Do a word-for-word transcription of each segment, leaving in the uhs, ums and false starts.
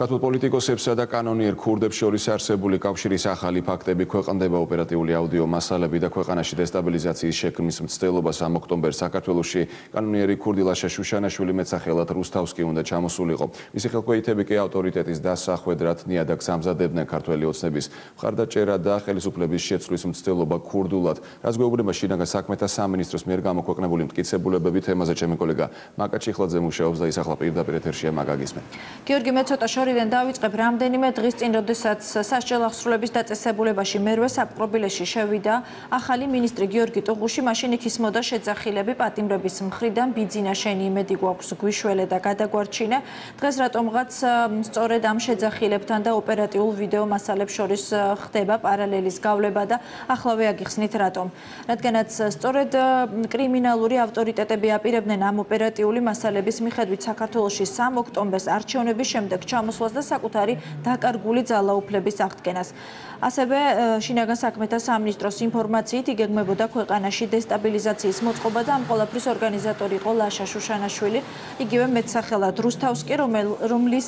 ქართულ პოლიტიკოსებსა და კანონიერ ქურდებს შორის არსებული კავშირის ახალი ფაქტები ქვეყნდება ოპერატიული აუდიო მასალები და ქვეყანაში დესტაბილიზაციის შექმნის მცდელობას ამ ოქტომბერს საქართველოში კანონიერი ქურდი ლაშა შუშანაშვილი მეცახელად რუსთავსკი უნდა ჩამოსულიყო. მისი ხელქვეითები კი ავტორიტეტის დასახვედრად ნიადაგს ამზადებდნენ ქართველი ოცნების მხარდაჭერა და ხელისუფლების შეცვლის მცდელობა ქურდულად. რაც გვეუბნება შინაგან საქმეთა სამინისტროს მიერ გამოქვეყნებული მტკიცებულებები თემაზე ჩემი კოლეგა მაკა ჩიხლაძე მუშაობს და ის ახლა პირდაპირ ეთერშია მაგაგისმენ. გიორგი მე ცოტა შორიდან დავიწყებ რამდენიმე დღის წინ, როდესაც სასჯელ აღსრულების დაწესებულებაში მერვე საპყრობილეში შევიდა ახალი მინისტრი გიორგი ტუღუში, მაშინ იქ ისმოდა შეძახილები პატიმრების მხრიდან ბიძინა შენი იმედი გვაქვს გვიშველე და გადაგვარჩინე. დღეს რატომღაც სწორედ ამ შეძახილებთან და ოპერატიულ ვიდეო მასალებს შორის ხდება პარალელის გავლება და ახლავე აგიხსნით რატომ. რადგანაც სწორედ კრიმინალური ავტორიტეტები აპირებდნენ ამ ოპერატიული მასალების მიხედვით საქართველოში სამ ოქტომბერს არჩევნების შემდეგ ჩამოსვლას და საკუთარი დაკარგული ძალაუფლების აღდგენას. ასევე შინაგან საქმეთა სამინისტროს ინფორმაციით იგეგმებოდა ქვეყანაში დესტაბილიზაციის მოწყობა და ამ ყველაფრის ორგანიზატორი იყო ლაშა შუშანაშვილი, იგივე მეტსახელად რუსთავსკი, რომლის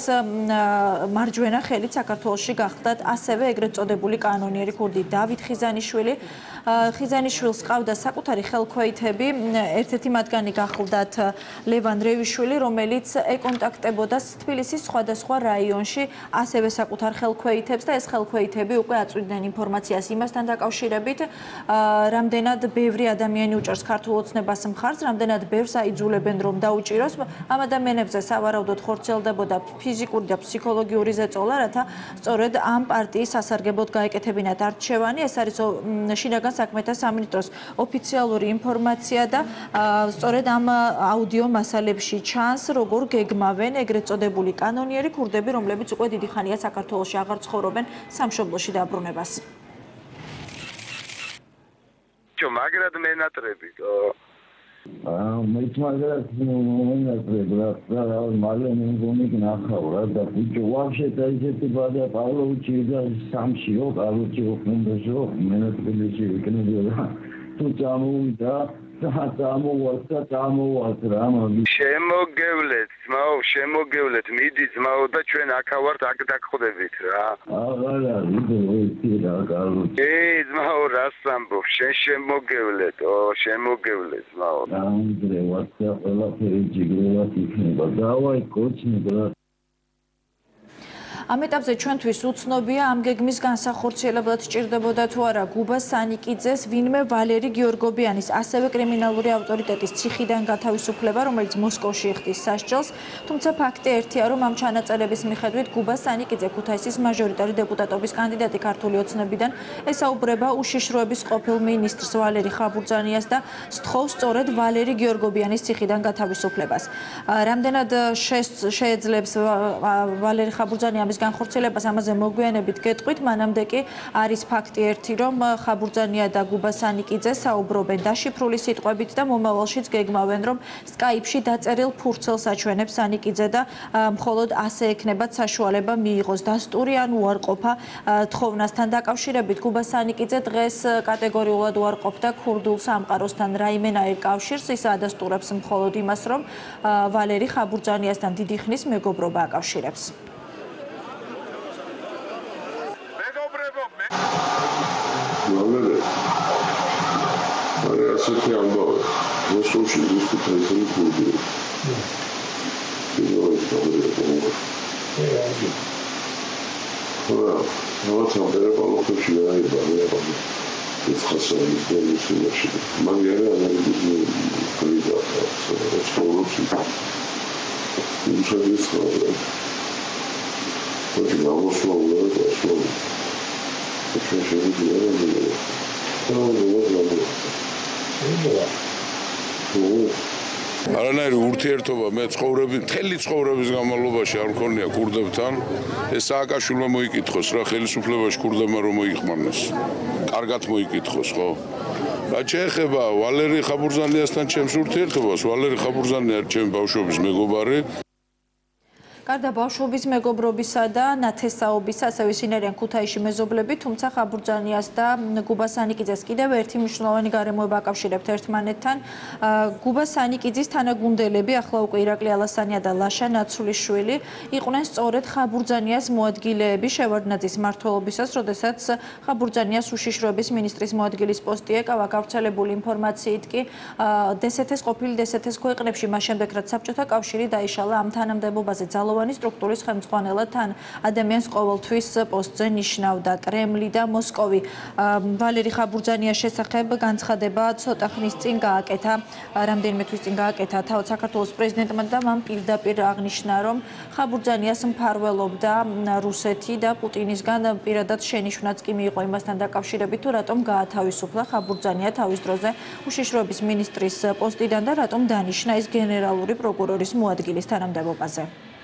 მარჯვენა ხელით საქართველოში გახდათ ასევე ეგრეთ წოდებული კანონიერი ქურდი დავით ხიზანიშვილი. ხიზანიშვილს ყავდა საკუთარი ხელქვეითები, ერთ-ერთი მათგანი გახლდათ ლევან რევიშვილი, რომელიც ეკონტაქტებოდა თბილისის სხვადასხვა რაიონში ასევე საკუთარ ხელქვეითებს და ეს ხელქვეითები უკვე აწვდიდნენ ინფორმაციას იმასთან დაკავშირებით, რამდენად ბევრი ადამიანი უჭერს ქართულ ოცნებას მხარს, რამდენად ბევრს აიძულებენ რომ დაუჭიროს. ამ ადამიანებზე სავარაუდოდ ხორციელდებოდა ფიზიკური და ფსიქოლოგიური ზეწოლა, რათა სწორედ ამ პარტიის სასარგებლოდ გაეკეთებინათ არჩევანი. ეს არის შინაგან საქმეთა სამინისტროს ოფიციალური ინფორმაცია და სწორედ ამ აუდიო მასალებში ჩანს, როგორ გეგმავენ ეგრეთ წოდებული კანონიერი ქურდები, რომლებიც უკვე დიდი ხანია საქართველოში აღარ ცხოვრობენ სამშობლოში დაბრუნებას. Čo magrad menatrebit. აა მეც მაგათ მონატრებდა და მალე მეგონი ნახავ და ბიჭო ვაფშე დაიჭერე ბადა პავლოვიჩი და სამშიო პავლოვიჩი ოქნებაშო მენატრებიში იქნებოდა თუ წამოვიდა და წამოვასა წამოვას რა მაგი შემოგევლეთ ძმაო შემოგევლეთ მიდი ძმაო და ჩვენ აქა ვართ აქ დაგხვდებით რა აღარა ვიდეო რა გალო ე ძმაო რას ამბობ შენ შემოგევლეთ ო შემოგევლეთ ძმაო ამდრე ვასა ყველაფერი ჯიგრულად იქნება დავაი კოჩნი ამ ეტაპზე ჩვენთვის უცნობია ამ გეგმის განსახორციელებლად სჭირდებოდა თუ არა გუბა სანიკიძეს ვინმე ვალერი გიორგობიანის ასევე კრიმინალური ავტორიტეტის ციხიდან გათავისუფლება, რომელიც მოსკოვში იხდის სასჯელს, თუმცა ფაქტი ერთია, რომ ამ ჩანაწერების მიხედვით გუბა სანიკიძე ქუთაისის მაჟორიტარი დეპუტატობის კანდიდატი ქართული ოცნებიდან ესაუბრება უშიშროების ყოფილ მინისტრს ვალერი ხაბურძანიას და სთხოვს სწორედ ვალერი გიორგობიანის ციხიდან გათავისუფლებას. რამდენად შეეძლებს ვალერი ხაბურძანია განხორციელებას ამაზე მოგვიანებით გეტყვით, მანამდე კი არის ფაქტი ერთი, რომ ხაბურძანია და გუბა სანიკიძე საუბრობენ დაშიფრული სიტყვებით და მომავალშიც გეგმავენ, რომ სკაიპში დაწერილ ფურცელს აჩვენებს სანიკიძე და მხოლოდ ასე ექნებათ საშუალება მიიღოს დასტური ან უარყოფა თხოვნასთან დაკავშირებით. გუბა სანიკიძე დღეს კატეგორიულად უარყოფდა ქურდულ სამყაროსთან რაიმენაირ კავშირს, ის ადასტურებს მხოლოდ იმას, რომ ვალერი ხაბურძანიასთან დიდი ხნის მეგობრობა აკავშირებს. ვალერე არა ასეთი ამბავი მოსკოვში ის ქუთაისელი ქურდი რა ნაცა ერეპალოხებში აიბა რა ეს ხასალი დელუსიაში მაგერე ანალიზი კრიდა სპორტში უშუალოდ ხარ ოჩი გამოსვლა და სულ არანაირი ურთიერთობა მე ცხოვრები, მთელი ცხოვრების განმავლობაში არ მქონია ქურდებთან. ეს სააკაშვილმა მოიკითხოს რა ხელისუფლებაში ქურდებმა რომ მოიხმარნეს. კარგად მოიკითხოს, ხო? რა შეეხება ვალერი ხაბურძანიასთან ჩემს ურთიერთობას, ვალერი ხაბურძანია ჩემი ბავშვობის მეგობარი. გარდა ბავშვობის მეგობრობისა და ნათესაობისა, ასევე ისინი არიან ქუთაისში მეზობლები, თუმცა ხაბურძანიას და გუბას სანიკიძეს კიდევ ერთი მნიშვნელოვანი გარემოება აკავშირებთ ერთმანეთთან. გუბას სანიკიძის თანაგუნდელები, ახლა უკვე ირაკლი ალასანია და ლაშა ნაცულიშვილი, იყვნენ სწორედ ხაბურძანიას მოადგილეები შევარდნაძის მმართველობისას, როდესაც ხაბურძანიას უშიშროების მინისტრის მოადგილის პოსტი ეკავა. გავრცელებული ინფორმაციით კი დსთ-ს ყოფილი დსთ-ს ქვეყნებში მას შემდეგ რაც საბჭოთა კავშირი დაიშალა ამ თანამდებობაზე ძალოვანი სტრუქტურის ხელმძღვანელად თან ადამიანს ყოველთვის პოსტზე ნიშნავდა კრემლი და მოსკოვი. ვალერი ხაბურძანიას შესახებ განცხადება ცოტა ხნის წინ გააკეთა, რამდენიმე თვის წინ გააკეთა თავად საქართველოს პრეზიდენტმა და მან პირდაპირ აღნიშნა, რომ ხაბურძანიას მფარველობდა რუსეთი და პუტინისგან პირადად შენიშვნაც კი მიიღო იმასთან დაკავშირებით, თუ რატომ გაათავისუფლა ხაბურძანია თავის დროზე უშიშროების მინისტრის პოსტიდან და რატომ დანიშნა ის გენერალური პროკურორის მოადგილის თანამდებობაზე.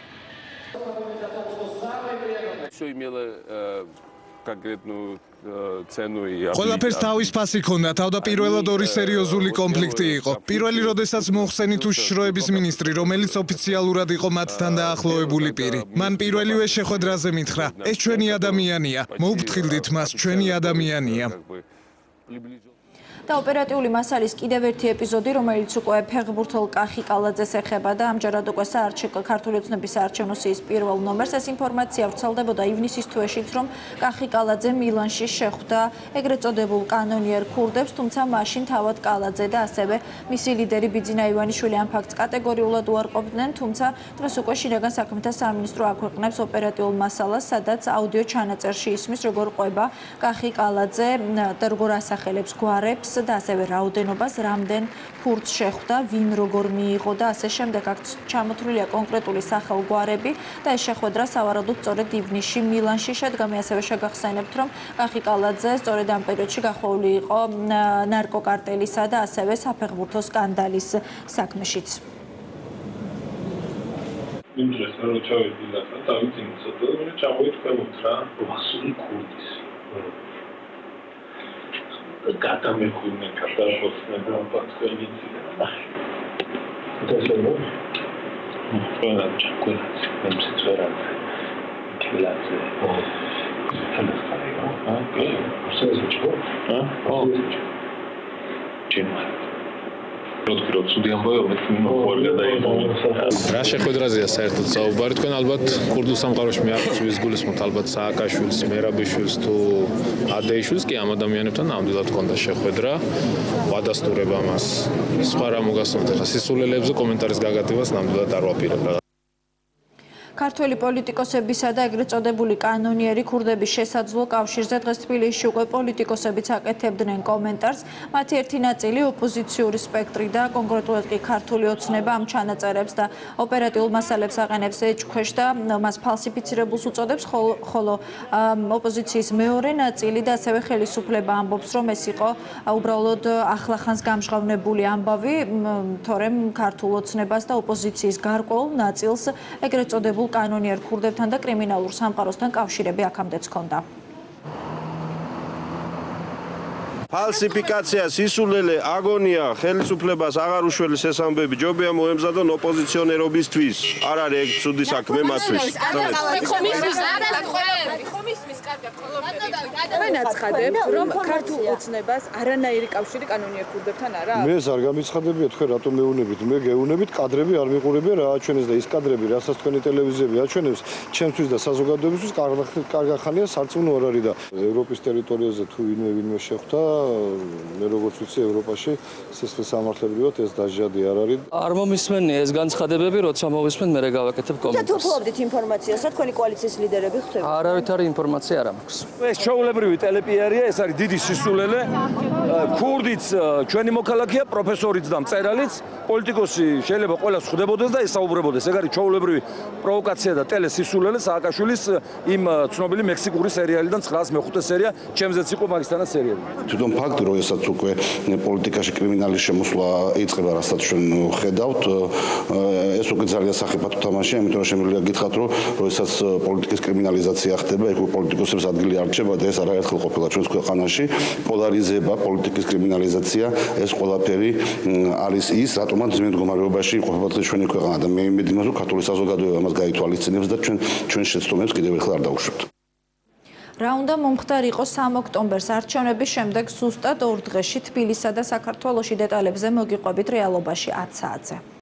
ყველაფერს თავის ფასი ჰქონდა, თავდაპირველად ორი სერიოზული კონფლიქტი იყო. პირველი, როდესაც მოხსენით უშიშროების მინისტრი, რომელიც ოფიციალურად იყო მათთან დაახლოებული პირი. მან პირველივე შეხვედრაზე მითხრა, ეს ჩვენი ადამიანია, მოუფრთხილდით მას, ჩვენი ადამიანია. და ოპერატიული მასალის კიდევ ერთი ეპიზოდი, რომელიც უკვე ფეხბურთელ კახი კალაძეს ეხება და ამჯერად უკვე ქართული ოცნების საარჩევნო სიის პირველ ნომერს. ეს ინფორმაცია ვრცელდებოდა ივნისის თვეშიც, რომ კახი კალაძე მილანში შეხვდა ეგრეთ წოდებულ კანონიერ ქურდებს, თუმცა მაშინ თავად კალაძე და ასევე მისი ლიდერი ბიძინა ივანიშვილი ამ ფაქტს კატეგორიულად უარყოფდნენ, თუმცა დღეს უკვე შინაგან საქმეთა სამინისტრო აქვეყნებს ოპერატიულ მასალას, სადაც აუდიო ჩანაწერში ისმის, როგორ ყვება კახი კალაძე და როგორ ასახელებს გვარებს და ასევე რაოდენობას, რამდენ ქურდს შეხვდა, ვინ როგორ მიიღო და ასე შემდეგ. აქ ჩამოთვლილია კონკრეტული სახელგვარები და ეს შეხვედრა სავარაუდოდ სწორედ ივნისში მილანში შედგა. მე ასევე შეგახსენებთ, რომ კახი კალაძე სწორედ ამ პერიოდში გახვეული იყო ნარკოკარტელისა და ასევე საფეხბურთო სკანდალის საქმეშიც. იმ დროს რომ ჩავედი და დავიძინე ცოტა, მე ჩამოვიტყვევთ რა, რუსული ქურდის. Gata me cu mine ca să pot să ne dăm patru condiții. Puteți să vă? Nu, până ce curați, am să țărați. Chilați. Să-mi stare, nu? Ok. Să zici, bă? Ha? Să zici. Ce mai? Როდგიროთ სუდი ამბავი მე მოყვარ გადაიღო. რა შეხვედრაზეა საერთოდ საუბარი? თქვენ ალბათ ქურდულ სამყაროში მეაყვის გულისხმობთ ალბათ სააკაშვილის, მერაბიშვილის თუ ადეიშვილის კი ამ ადამიანებთან ნამდვილად ჰქონდა შეხვედრა. ვადასტურებ ამას. სხვა რა მოგასწრებთ ახლა სისულელებზე კომენტარის გაგატევას ნამდვილად არ ვაპირებ. ქართველი პოლიტიკოსებისა და ეგრეთ წოდებული კანონიერი ქურდების შესაძლო კავშირზე დღეს თბილისში უკვე პოლიტიკოსებიც აკეთებდნენ კომენტარს. მათი ერთი ნაწილი ოპოზიციური სპექტრი და კონკრეტულად კი ქართული ოცნება ამ ჩანაწერებს და ოპერატიულ მასალებს აყენებს ეჭქვეშ და მას ფალსიფიცირებულს უწოდებს, ხოლო ოპოზიციის მეორე ნაწილი და ასევე ხელისუფლება ამბობს, რომ ეს იყო უბრალოდ ახლახანს გამჟღავნებული ამბავი, თორემ ქართულ ოცნებას და ოპოზიციის გარკვეულ ნაწილს ეგრეთ წოდებულ კანონიერ ქურდებთან და კრიმინალურ სამყაროსთან კავშირები აქამდეც ჰქონდა. ფალსიფიკაცია, სისულელე, აგონია, ხელისუფლებას აღარ უშველის ეს ამბები, ჯობია მოემზადონ ოპოზიციონერობისთვის. არ არის ეგ ცუდი საქმე მათთვის. მე ნაცხადებ, რომ ქართულ ოცნებას არანაირი კავშირი კანონიერ ქურდებთან არ აქვს. მე არ გამიცხადებია თქვენ რატომ მეუნებით? მე გეუნებით, კადრები არ მიყურებია რა აჩვენეს და ის კადრები, რასაც თქვენი ტელევიზიები აჩვენებს, ჩემთვის და საზოგადოებისთვის კარგახანია სარწმუნო არ არის და ევროპის ტერიტორიაზე თუ ვინმე ვინმე შეხვდა, მე როგორც ვიცი ევროპაში სისხლის სამართლებრივად ეს დაჟადი არ არის. არ მომისმენია ეს განცხადებები, როცა მოვისმენ მე გავაკეთებ კომენტარს. თუ ფლობდით ინფორმაციას, რა თქვენი კოალიციის ლიდერები ხდება? არავითარი ინფორმაცია არ მაქვს. ეს ჩაულებრივი ტელეპიარია, ეს არის დიდი სისულელე. ქურდიც ჩვენი მოქალაქეა, პროფესორიც და მწერალიც, პოლიტიკოსი შეიძლება ყველას ხვდებოდეს და ესაუბრებოდეს. ეგ არის ჩაულებრივი პროვოკაცია და ტელესისულელე სააკაშვილის იმ ცნობილი მექსიკური სერიალიდან ცხრაას მეხუთე სერია, ჩემზეც იყო მაგისთანაც სერიალი. თვითონ ფაქტი, რომ ესაც უკვე პოლიტიკაში კრიმინალის შემოსვლა იწყება, რასაც ჩვენ ხედავთ, ეს უკვე ძალიან სახიფათო თამაშია, იმიტომ რომ შემიძლია გითხრათ, რომ როდესაც პოლიტიკის კრიმინალიზაცია ხდება, ეგ პოლიტიკოსებს ადამიანებს ადგილი არ რჩება და ეს არაერთხელ ყოფილა ჩვენს ქვეყანაში. პოლარიზება, პოლიტიკის კრიმინალიზაცია, ეს ყველაფერი არის ის, რატომაც ძმენ მდგომარეობაში იყოფება დღეს ჩვენი ქვეყანა და მე იმედი მაქვს, რომ ქართული საზოგადოება მას გაითვალისწინებს და ჩვენ ჩვენ შეცდომებს კიდევ ერთხელ არ დავუშვებთ. რა უნდა მომხდარიყო სამ ოქტომბერს არჩევნების შემდეგ ზუსტად ორ დღეში თბილისსა და საქართველოში დეტალებზე მოგიყვებით რეალობაში ათ საათზე.